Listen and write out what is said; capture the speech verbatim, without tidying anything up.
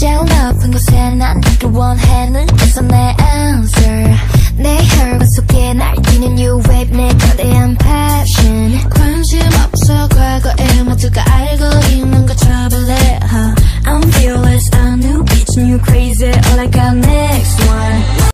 제일 높은 곳에 난 그 원해 눈에서 내 answer 내 혈관 속에 날뛰는 new wave 내 거대한 passion 관심 없어 과거에 모두가 알고 있는 거 trouble it huh? I'm fearless, a new bitch, new crazy all I got